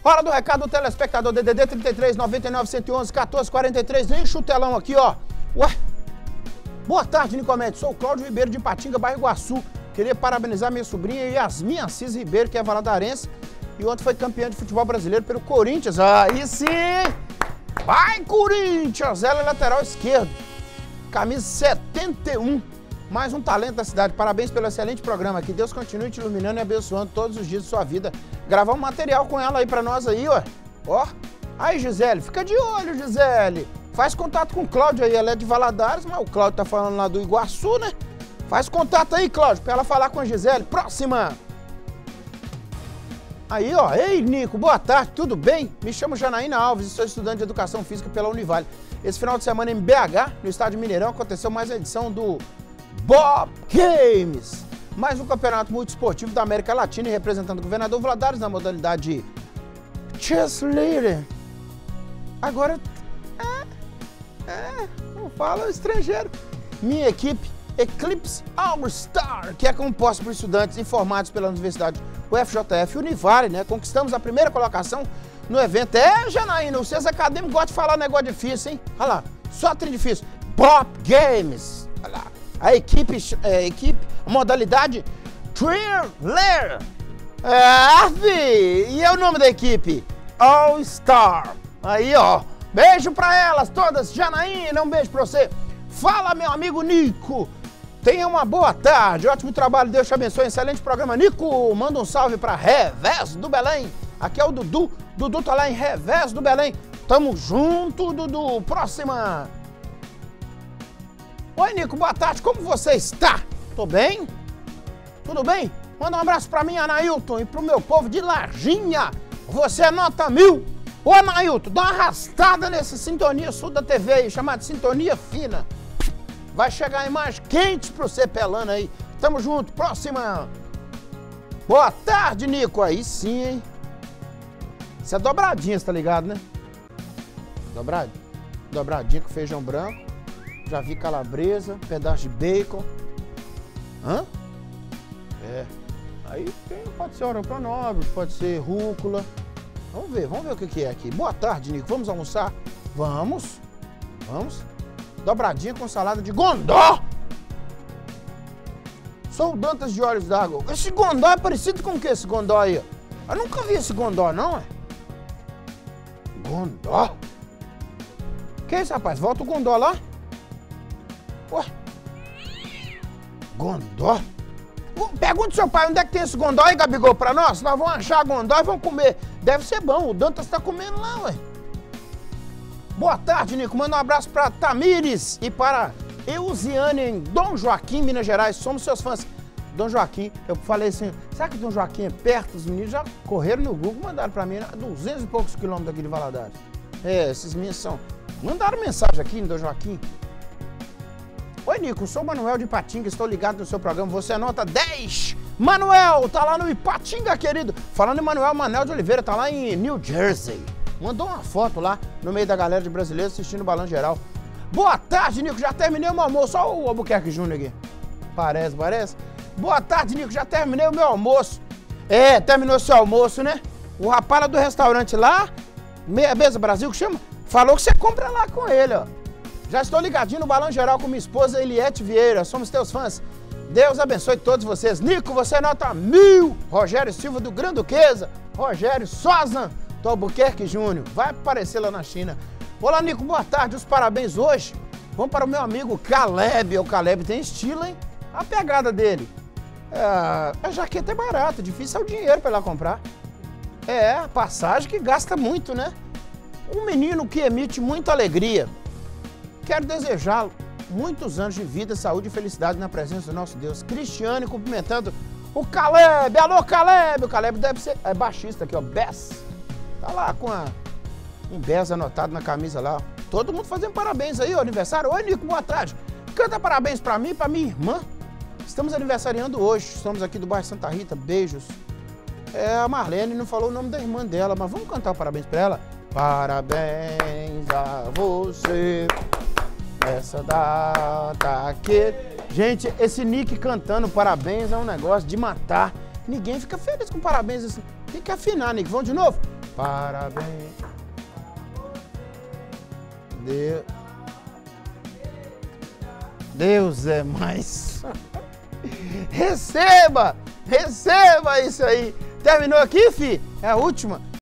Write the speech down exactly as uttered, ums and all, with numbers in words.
Hora do recado do telespectador, D D D trinta e três, noventa e nove, cento e onze, quatorze, quarenta e três. Enche o telão aqui, ó. Ué. Boa tarde, Nicomete. Sou o Cláudio Ribeiro de Patinga, Bairro Iguaçu. Queria parabenizar minha sobrinha Yasmin Assis Ribeiro, que é valadarense. E ontem foi campeã de futebol brasileiro pelo Corinthians. Aí sim! Vai, Corinthians! Ela é lateral esquerdo. Camisa setenta e um. Mais um talento da cidade. Parabéns pelo excelente programa. Que Deus continue te iluminando e abençoando todos os dias de sua vida. Gravar um material com ela aí pra nós aí, ó. Ó. Aí, Gisele. Fica de olho, Gisele. Faz contato com o Cláudio aí. Ela é de Valadares, mas o Cláudio tá falando lá do Iguaçu, né? Faz contato aí, Cláudio, pra ela falar com a Gisele. Próxima. Aí, ó. Ei, Nico. Boa tarde. Tudo bem? Me chamo Janaína Alves e sou estudante de Educação Física pela Univale. Esse final de semana em B H, no estádio Mineirão, aconteceu mais a edição do Bob Games, mais um campeonato multiesportivo da América Latina e representando o governador Valadares na modalidade cheerleader. Agora, é, é, não fala estrangeiro. Minha equipe, Eclipse All Star, que é composta por estudantes informados pela Universidade U F J F Univale, né? Conquistamos a primeira colocação no evento. É, Janaína, vocês acadêmicos gostam de falar negócio difícil, hein? Olha lá, só trem difícil. Bob Games, olha lá. A equipe, é, equipe, a modalidade cheerleader. É, fi, e é o nome da equipe? All Star. Aí, ó. Beijo pra elas todas. Janaína, um beijo pra você. Fala, meu amigo Nico. Tenha uma boa tarde. Ótimo trabalho. Deus te abençoe. Excelente programa. Nico, manda um salve pra Revés do Belém. Aqui é o Dudu. Dudu tá lá em Revés do Belém. Tamo junto, Dudu. Próxima. Oi, Nico, boa tarde, como você está? Tô bem? Tudo bem? Manda um abraço pra mim, Anailton, e pro meu povo de Larginha. Você é nota mil. Ô, Anailton, dá uma arrastada nessa Sintonia Sul da T V aí, chamada Sintonia Fina. Vai chegar a imagem quente pro você pelando aí. Tamo junto, próxima. Boa tarde, Nico. Aí sim, hein? Isso é dobradinha, você tá ligado, né? Dobradinha. Dobradinha com feijão branco. Já vi calabresa, pedaço de bacon. Hã? É. Aí tem, pode ser oropronobre, pode ser rúcula. Vamos ver, vamos ver o que, que é aqui. Boa tarde, Nico. Vamos almoçar? Vamos. Vamos. Dobradinha com salada de gondó. Sou o Dantas de Olhos d'Água. Esse gondó é parecido com o que esse gondó aí? Eu nunca vi esse gondó, não, é? Gondó? Que é isso, rapaz? Volta o gondó lá. Ué? Gondó? Pergunta ao seu pai onde é que tem esse gondó aí, Gabigol, pra nós. Nós vamos achar gondó e vamos comer. Deve ser bom, o Dantas tá comendo lá, ué. Boa tarde, Nico. Manda um abraço pra Tamires e para Eusiane em Dom Joaquim, Minas Gerais. Somos seus fãs. Dom Joaquim, eu falei assim, será que Dom Joaquim é perto? Os meninos já correram no Google, mandaram pra mim, né? duzentos e poucos quilômetros daqui de Valadares. É, esses meninos são... Mandaram mensagem aqui em Dom Joaquim. Oi, Nico, sou o Manuel de Ipatinga, estou ligado no seu programa, você é nota dez. Manuel, tá lá no Ipatinga, querido. Falando em Manuel, Manel de Oliveira, tá lá em New Jersey. Mandou uma foto lá, no meio da galera de brasileiros assistindo o Balanço Geral. Boa tarde, Nico, já terminei o meu almoço. Olha o Albuquerque Júnior aqui. Parece, parece. Boa tarde, Nico, já terminei o meu almoço. É, terminou seu almoço, né? O rapaz lá do restaurante lá, Meia Mesa Brasil, que chama, falou que você compra lá com ele, ó. Já estou ligadinho no Balanço Geral com minha esposa Eliette Vieira. Somos teus fãs. Deus abençoe todos vocês. Nico, você é nota mil. Rogério Silva do Gran Duquesa. Rogério Sozan do Albuquerque Júnior. Vai aparecer lá na China. Olá, Nico, boa tarde. Os parabéns hoje vão para o meu amigo Caleb. O Caleb tem estilo, hein? A pegada dele. É, a jaqueta é barata. Difícil é o dinheiro para ir lá comprar. É, a passagem que gasta muito, né? Um menino que emite muita alegria. Quero desejá-lo muitos anos de vida, saúde e felicidade na presença do nosso Deus. Cristiane cumprimentando o Caleb. Alô, Caleb! O Caleb deve ser é baixista aqui, ó, Bess. Tá lá com a, um Bess anotado na camisa lá. Todo mundo fazendo parabéns aí, ó, aniversário. Oi, Nico, boa tarde. Canta parabéns pra mim e pra minha irmã. Estamos aniversariando hoje. Estamos aqui do bairro Santa Rita. Beijos. É, a Marlene não falou o nome da irmã dela, mas vamos cantar parabéns pra ela? Parabéns a você. Essa data aqui. Gente, esse Nick cantando parabéns é um negócio de matar. Ninguém fica feliz com parabéns assim. Tem que afinar, Nick. Vamos de novo? Parabéns. Deus. Deus é mais. Receba! Receba isso aí! Terminou aqui, fi? É a última?